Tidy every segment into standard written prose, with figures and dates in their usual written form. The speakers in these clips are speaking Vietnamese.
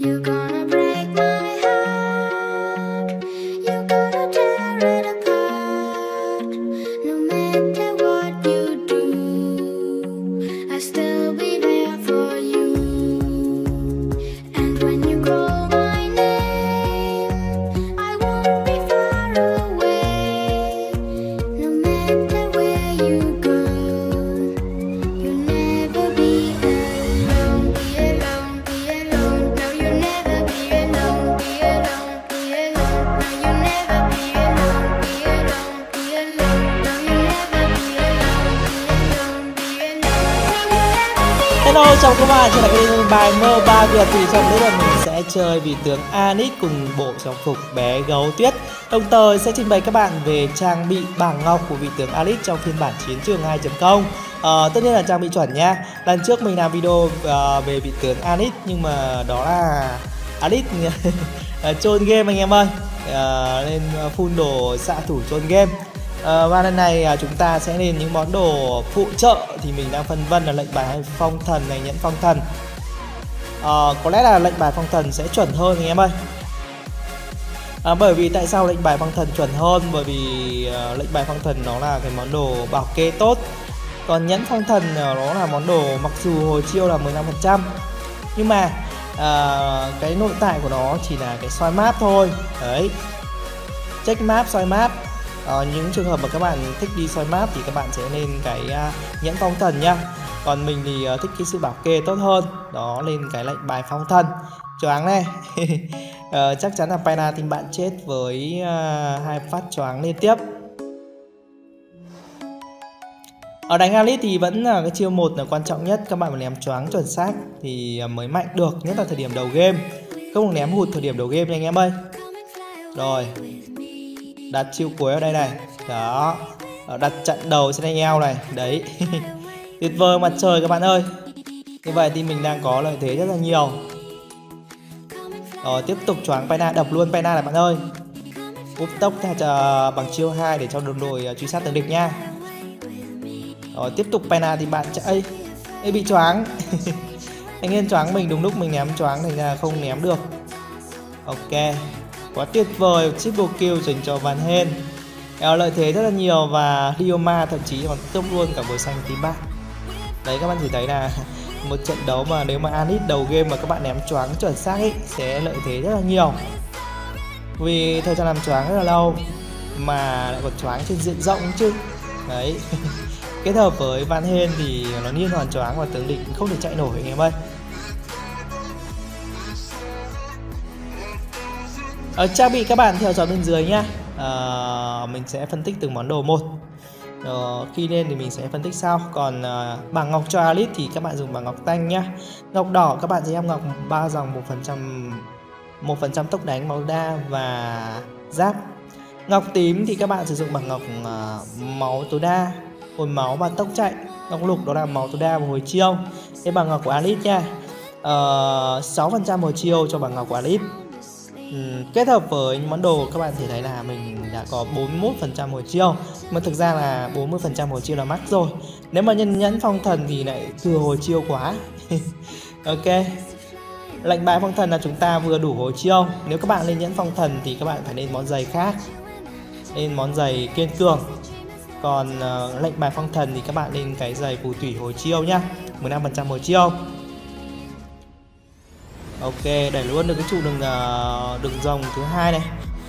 Hello, chào các bạn, trở lại kênh bài MOBA Việt. Thì trong clip này mình sẽ chơi vị tướng Anix cùng bộ trang phục bé gấu tuyết. Đồng thời sẽ trình bày các bạn về trang bị bảng ngọc của vị tướng Anix trong phiên bản chiến trường 2.0. Tất nhiên là trang bị chuẩn nha. Lần trước mình làm video về vị tướng Anix, nhưng mà đó là Anix chôn game anh em ơi, nên full đồ xạ thủ chôn game. Và lần này chúng ta sẽ lên những món đồ phụ trợ. Thì mình đang phân vân là lệnh bài phong thần này, nhẫn phong thần. Có lẽ là lệnh bài phong thần sẽ chuẩn hơn anh em ơi. Bởi vì tại sao lệnh bài phong thần chuẩn hơn? Bởi vì lệnh bài phong thần nó là cái món đồ bảo kê tốt. Còn nhẫn phong thần nó là món đồ mặc dù hồi chiêu là 15%, nhưng mà cái nội tại của nó chỉ là cái soi map thôi. Đấy, check map, soi map. Những trường hợp mà các bạn thích đi soi map thì các bạn sẽ lên cái nhẫn phong thần nhá. Còn mình thì thích cái sự bảo kê tốt hơn, đó lên cái lệnh bài phong thần. Choáng này. Chắc chắn là Pena team bạn chết với 2 phát choáng liên tiếp. Ở đánh Anix thì vẫn là cái chiêu 1 là quan trọng nhất. Các bạn phải ném choáng chuẩn xác thì mới mạnh được, nhất là thời điểm đầu game. Không được ném hụt thời điểm đầu game nha anh em ơi. Rồi, đặt chiêu cuối ở đây này. Đó, đặt trận đầu trên anh eo này. Đấy. Tuyệt vời mặt trời các bạn ơi. Như vậy thì mình đang có lợi thế rất là nhiều. Rồi, tiếp tục choáng Pena, đập luôn Pena này bạn ơi. Úp tốc bằng chiêu 2 để cho đồng đội truy sát tướng địch nha. Rồi, tiếp tục Pena thì bạn chạy. Ê, bị choáng. Anh em choáng mình đúng lúc mình ném choáng thành ra không ném được. Ok, quá tuyệt vời, triple kill dành cho Van Hen. Lợi thế rất là nhiều và Lioma thậm chí còn top luôn cả màu xanh tím bạc. Đấy, các bạn chỉ thấy là một trận đấu mà nếu mà Anix đầu game mà các bạn ném choáng chuẩn xác ấy, sẽ lợi thế rất là nhiều. Vì thời gian làm choáng rất là lâu mà lại còn choáng trên diện rộng chứ. Đấy. Kết hợp với Van Hen thì nó liên hoàn choáng và tướng địch không thể chạy nổi anh em ơi. Trang bị các bạn theo dõi bên dưới nhá. Mình sẽ phân tích từng món đồ một. Khi lên thì mình sẽ phân tích sau. Còn bảng ngọc cho Anix thì các bạn dùng bảng ngọc tanh nhá. Ngọc đỏ các bạn sẽ em ngọc 3 dòng 1% tốc đánh, máu đa và giáp. Ngọc tím thì các bạn sử dụng bảng ngọc máu tối đa, hồi máu và tốc chạy. Ngọc lục đó là máu tối đa và hồi chiêu. Cái bảng ngọc của Anix nha. 6% hồi chiêu cho bảng ngọc của Anix. Kết hợp với món đồ các bạn thể thấy là mình đã có 41% hồi chiêu. Mà thực ra là 40% hồi chiêu là max rồi. Nếu mà nhân nhẫn phong thần thì lại thừa hồi chiêu quá. Ok, lệnh bài phong thần là chúng ta vừa đủ hồi chiêu. Nếu các bạn lên nhẫn phong thần thì các bạn phải lên món giày khác, lên món giày kiên cường. Còn lệnh bài phong thần thì các bạn lên cái giày phù thủy hồi chiêu nhá, 15% hồi chiêu. Ok, đẩy luôn được cái trụ đường rồng thứ hai này.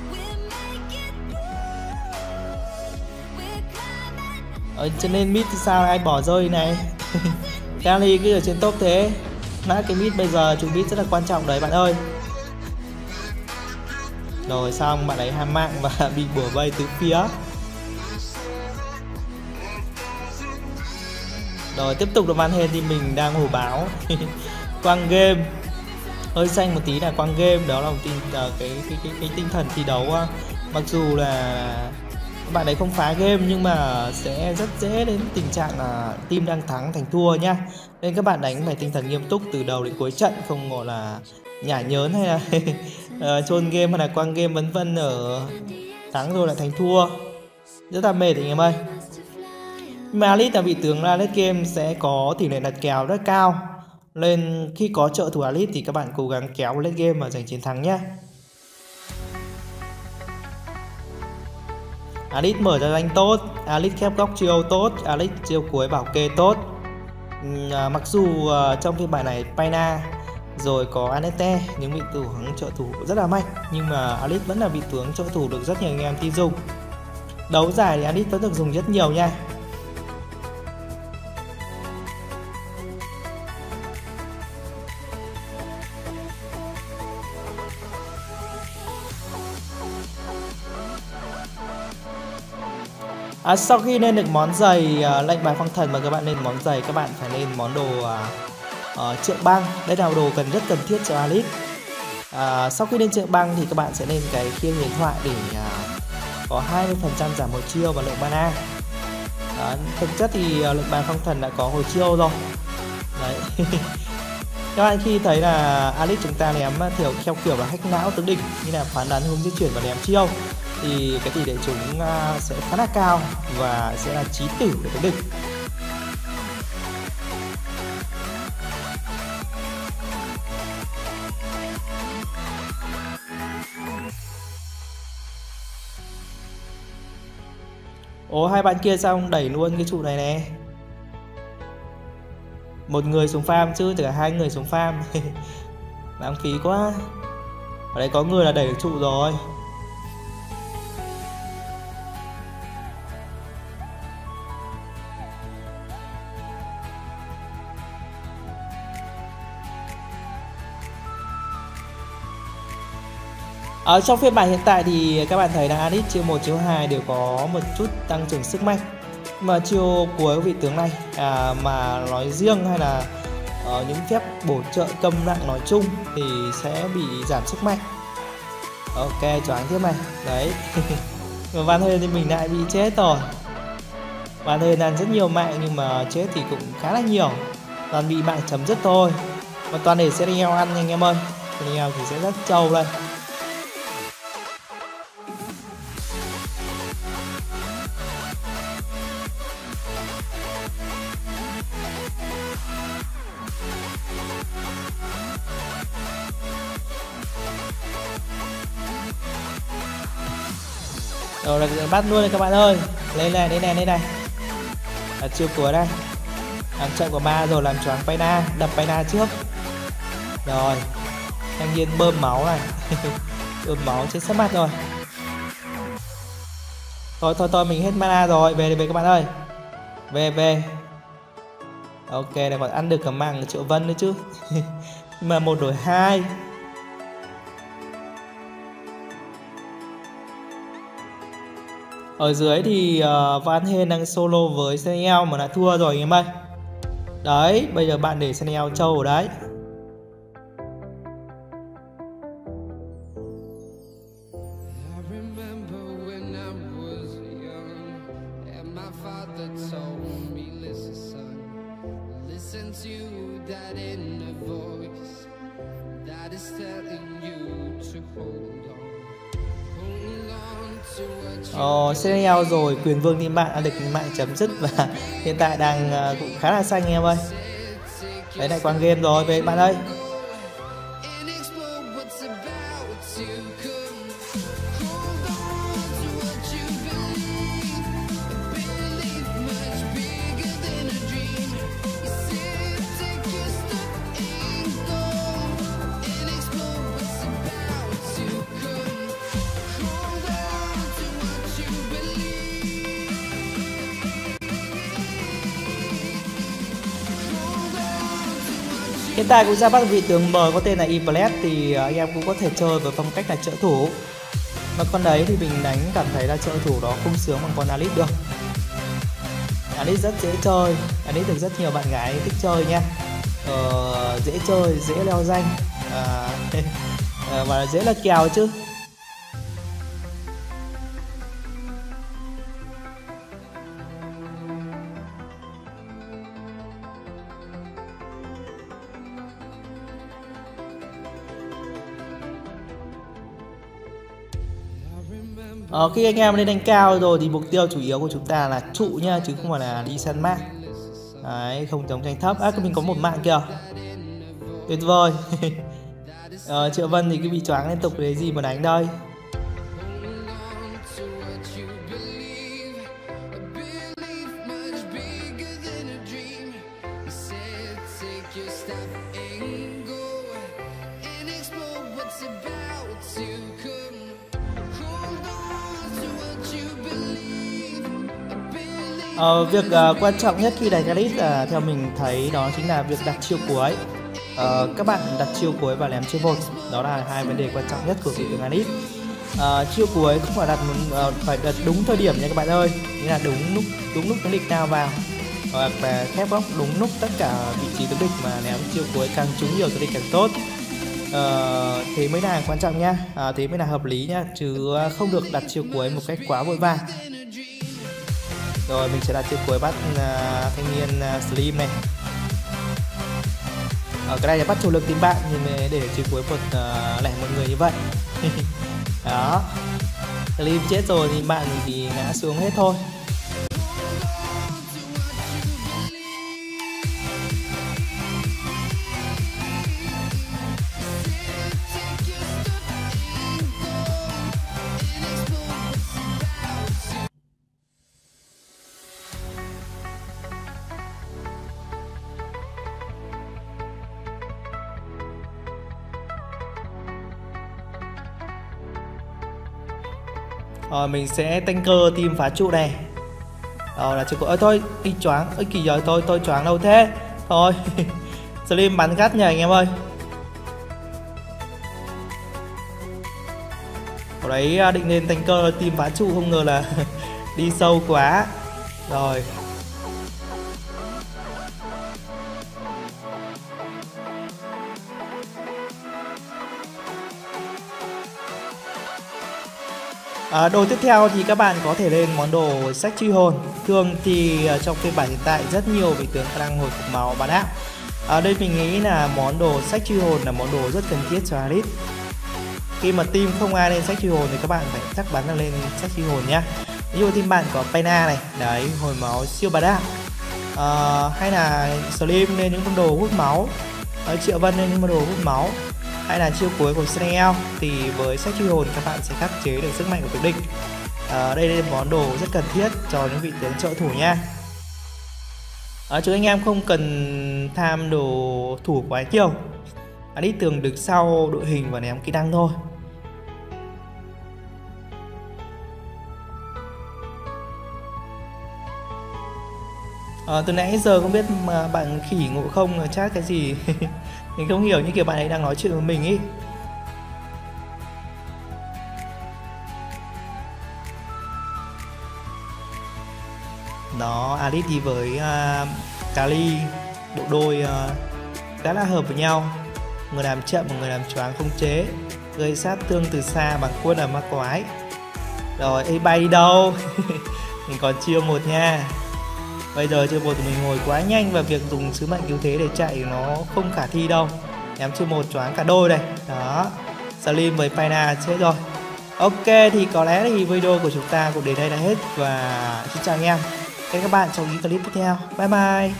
Cho nên mid thì sao anh bỏ rơi này. Kali cứ ở trên top thế. Nãy cái mid bây giờ trụ mid rất là quan trọng đấy bạn ơi. Rồi xong bạn ấy ham mạng và bị bủa vây từ phía. Rồi tiếp tục là Van Hen thì mình đang hổ báo. Quang game hơi xanh một tí là quang game, đó là một cái tinh thần thi đấu. Mặc dù là các bạn ấy không phá game nhưng mà sẽ rất dễ đến tình trạng là team đang thắng thành thua nhá. Nên các bạn đánh phải tinh thần nghiêm túc từ đầu đến cuối trận, không gọi là nhả nhớn hay là chôn game hay là quang game vân vân, ở thắng rồi lại thành thua, rất là mệt anh em ơi. Nhưng mà Anix là vị tướng là late game sẽ có tỷ lệ đặt kèo rất cao, Nên khi có trợ thủ Alice thì các bạn cố gắng kéo lên game và giành chiến thắng nhé. Alice mở ra danh tốt, Alice khép góc chiêu tốt, Alice chiêu cuối bảo kê tốt. Mặc dù trong phiên bản này Paina rồi có Anette, những vị tướng trợ thủ rất là mạnh, nhưng mà Alice vẫn là vị tướng trợ thủ được rất nhiều anh em tin dùng. Đấu giải thì Alice vẫn được dùng rất nhiều nha. Sau khi lên được món giày lệnh bài phong thần mà các bạn lên món giày, các bạn phải lên món đồ trượng băng. Đây là đồ rất cần thiết cho Alice. Sau khi lên trượng băng thì các bạn sẽ lên cái khiên huyền thoại để có 20% giảm hồi chiêu và lượng mana. Thực chất thì lệnh bài phong thần đã có hồi chiêu rồi. Đấy. Các bạn khi thấy là Alice chúng ta ném theo kiểu là hack não tướng địch, như là phán đoán hướng di chuyển và ném chiêu, thì cái tỷ lệ chúng sẽ khá là cao và sẽ là chí tử của tướng địch. Ồ, hai bạn kia xong đẩy luôn cái trụ này nè. Một người xuống farm chứ, từ cả hai người xuống farm. Lãng phí quá. Ở đây có người là đẩy được trụ rồi. Ở trong phiên bản hiện tại thì các bạn thấy là Alice chiêu 1, chiêu 2 đều có một chút tăng trưởng sức mạnh. Mà chiêu cuối vị tướng này mà nói riêng hay là những phép bổ trợ câm nặng nói chung thì sẽ bị giảm sức mạnh. Ok, choáng tiếp này. Đấy. Và Van Halen thì mình lại bị chết rồi. Van Halen ăn rất nhiều mạng nhưng mà chết thì cũng khá là nhiều. Toàn bị mạng chấm dứt thôi. Mà toàn để Serial ăn anh em ơi. Serial thì sẽ rất trâu đây. Rồi là bắt luôn này các bạn ơi. Lên này, đây này, đây này. Chiêu cuối đây. Làm trận của ma rồi, làm choáng Paina, đập Paina trước. Rồi. Thanh niên bơm máu này. Bơm máu chết sắp mặt rồi. Thôi mình hết mana rồi, về các bạn ơi. Về. Ok, này còn ăn được cả mạng Triệu Vân nữa chứ. Mà 1 đổi 2. Ở dưới thì Van Halen đang solo với Seniel mà đã thua rồi anh em ơi. Đấy, bây giờ bạn để Seniel trâu ở đấy. Seniel rồi, quyền vương team bạn đã được mạng chấm dứt và hiện tại đang cũng khá là xanh em ơi. Đấy lại quán game rồi, về bạn ơi. Hiện tại cũng ra bắt vị tướng mới có tên là Iblet thì anh em cũng có thể chơi với phong cách là trợ thủ. Mà con đấy thì mình đánh cảm thấy là trợ thủ đó không sướng bằng con Alice được. Alice rất dễ chơi, Alice được rất nhiều bạn gái thích chơi nha. Dễ chơi, dễ leo danh và dễ là kèo chứ. Khi anh em lên đánh cao rồi thì mục tiêu chủ yếu của chúng ta là trụ nha, chứ không phải là đi săn mạng. Đấy, không chống tranh thấp. Mình có một mạng kìa. Tuyệt vời. Triệu Vân thì cứ bị choáng liên tục cái gì mà đánh đây. Việc quan trọng nhất khi đánh Alice theo mình thấy đó chính là việc đặt chiêu cuối. Các bạn đặt chiêu cuối và ném chiêu 1, đó là hai vấn đề quan trọng nhất của vị tướng Alice. Chiêu cuối không phải phải đặt đúng thời điểm nha các bạn ơi, nghĩa là đúng lúc cái địch nào vào, hoặc là khép góc đúng lúc tất cả vị trí tướng địch mà ném chiêu cuối càng trúng nhiều tướng địch càng tốt. Thế mới là quan trọng nha, thế mới là hợp lý nha, chứ không được đặt chiêu cuối một cách quá vội vàng. Rồi mình sẽ đặt chiêu cuối bắt thanh niên Slim này. Cái này là bắt chủ lực team bạn nhưng mà để chiêu cuối một lẻ một người như vậy. Đó, Slim chết rồi thì bạn thì ngã xuống hết thôi. Rồi mình sẽ tanker team phá trụ này. Rồi là chiêu cuối. Ơi thôi, đi choáng. Ơi kỳ giờ tôi choáng đâu thế. Thôi. Slim bắn gắt nhờ anh em ơi. Ở đấy định lên tanker team phá trụ không ngờ là đi sâu quá. Rồi. Đồ tiếp theo thì các bạn có thể lên món đồ sách truy hồn. Thường thì trong phiên bản hiện tại rất nhiều vị tướng khả năng hồi phục máu bắn áp. Đây mình nghĩ là món đồ sách truy hồn là món đồ rất cần thiết cho Alice. Khi mà team không ai lên sách truy hồn thì các bạn phải chắc chắn là lên sách truy hồn nhá. Ví dụ team bạn có Pena này, đấy, hồi máu siêu bắn áp. Hay là Slim lên những món đồ hút máu, Triệu Vân lên những món đồ hút máu, hay là chiêu cuối của Snell thì với sách truy hồn các bạn sẽ khắc chế được sức mạnh của tướng địch. Đây là món đồ rất cần thiết cho những vị tướng trợ thủ nha. Chứ anh em không cần tham đồ thủ quá nhiều, đi tường được sau đội hình và ném kỹ năng thôi. Từ nãy giờ không biết mà bạn khỉ ngộ không chat cái gì. Mình không hiểu, như kiểu bạn ấy đang nói chuyện với mình ý. Đó, Alice đi với Kali, bộ đôi khá là hợp với nhau. Người làm chậm và người làm choáng khống chế, gây sát thương từ xa bằng quân ở ma quái. Rồi, ê bay đi đâu? Mình còn chiêu 1 nha. Bây giờ chiêu 1 mình ngồi quá nhanh và việc dùng sứ mệnh cứu thế để chạy nó không khả thi đâu. Em chiêu 1 choáng cả đôi đây. Đó, Slim với Pena chết rồi. Ok, thì có lẽ thì video của chúng ta cũng đến đây là hết. Và xin chào anh em. Hẹn các bạn trong những clip tiếp theo. Bye bye.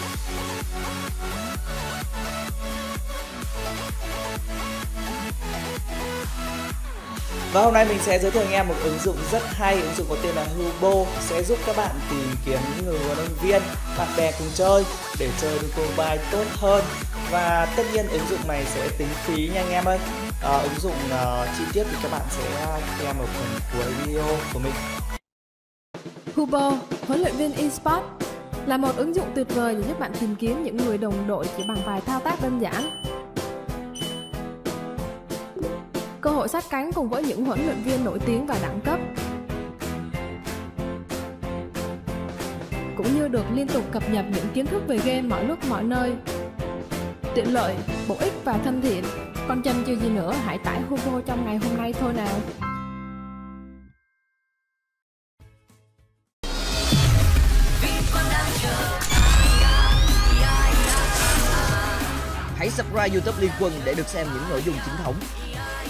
Và hôm nay mình sẽ giới thiệu anh em một ứng dụng rất hay. Ứng dụng có tên là Hubo sẽ giúp các bạn tìm kiếm những người huấn luyện viên, bạn bè cùng chơi để chơi được combat tốt hơn. Và tất nhiên ứng dụng này sẽ tính phí nha anh em ơi. Ứng dụng chi tiết thì các bạn sẽ xem ở phần cuối video của mình. Hubo, huấn luyện viên eSports, là một ứng dụng tuyệt vời để giúp bạn tìm kiếm những người đồng đội chỉ bằng vài thao tác đơn giản. Cơ hội sát cánh cùng với những huấn luyện viên nổi tiếng và đẳng cấp, cũng như được liên tục cập nhật những kiến thức về game mọi lúc mọi nơi. Tiện lợi, bổ ích và thân thiện. Còn chần chừ gì nữa, hãy tải Hubo trong ngày hôm nay thôi nào. Hãy subscribe YouTube Liên Quân để được xem những nội dung chính thống.